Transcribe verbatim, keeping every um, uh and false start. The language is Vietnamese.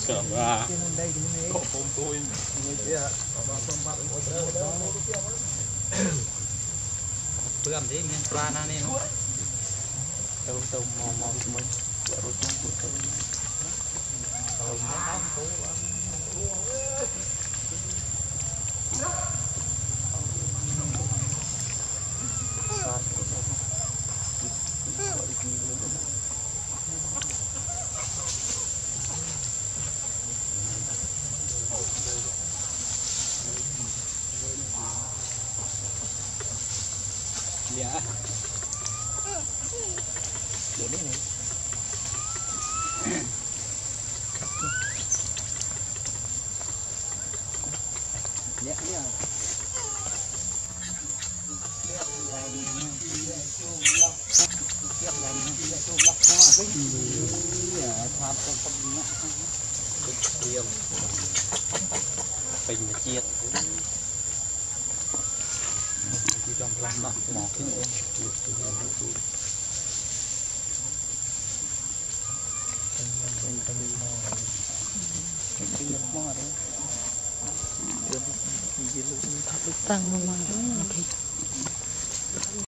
cỡ và cậu phôm tôi người kia bữa ăn thế miền pla na nên đâu đâu mò mò mình vợ đôi chung của tôi dạ để đấy này dạ dạ bình chiết trong lòng mỏ mỏ cái nữa tăng mà